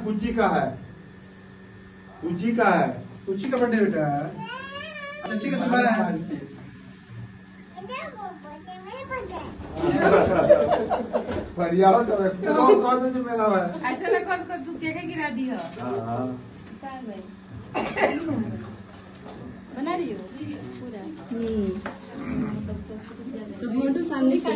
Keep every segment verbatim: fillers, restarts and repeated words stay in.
पूची का है, पूची का है, पूची का बर्थडे बेटा। अच्छा ठीक है तुम्हारा है। फरियाद कर कौन कौन से मेला है ऐसा लगा तो तू क्या क्या गिरा दी हो। हां बना रही हो पूरा। हम्म तो फोटो सामने से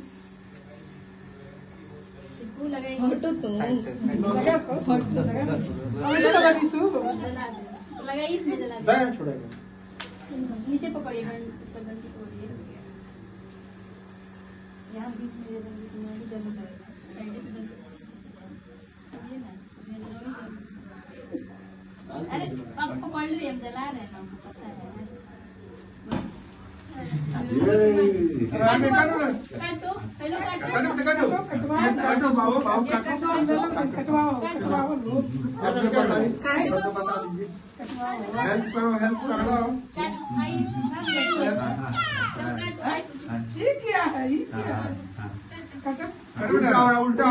फोटो तो फोटो लगा बिसु लगाइए इसमें जला बैग छोड़ेगा नीचे पकड़िए ऊपर गलती छोड़िए यहाँ बीच में जला बीच में जला अरे आप पकड़ रहे हम जला रहे हैं ना पता है रामे काटो काटो पहले काटो काटो काटो काटो बाबू बाबू काटो कटवाओ कटवाओ हेल्प करो हेल्प करो ये क्या है ये क्या है काटो उल्टा उल्टा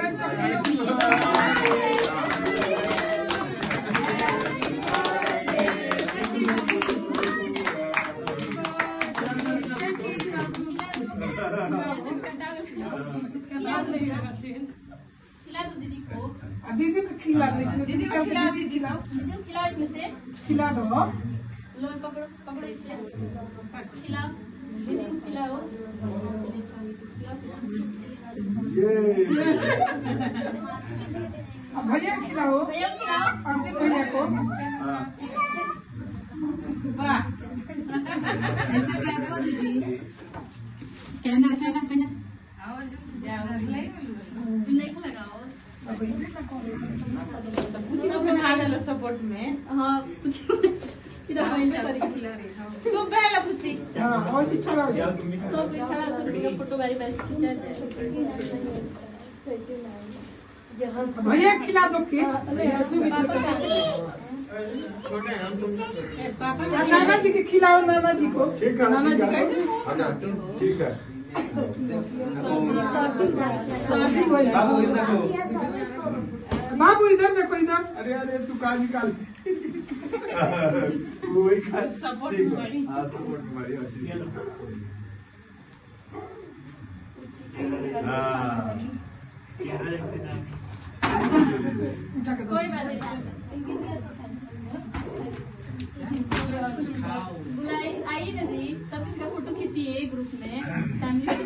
खिला दो दीदी को। दीदी को खिला दो इसमें दीदी को खिला दीदी ना दीदी को खिलाओ इसमें से खिला दो लो पकड़ो पकड़ो इससे खिलाओ दीदी को खिलाओ ये भैया खिलाओ भैया खिलाओ अर्जुन भैया को वाह ऐसा क्या आपको दीदी कहना कहना कहना सपोर्ट में हाँ कुछ तो पहला कुछ हाँ और चीज छोड़ा सब कोई खड़ा हो इसका फोटो बारी बारी खींचा जाए भैया खिला दो कि नाना जी के खिलाओ नाना जी को ठीक है नाना जी ठीक है बाबू इधर देखो इधर अरे अरे तू का निकाल वही का सपोर्ट करी हां सपोर्ट मारी हां कोई बात नहीं बुलाई आइए ना जी सब इसका फोटो खींचिए ग्रुप में फैमिली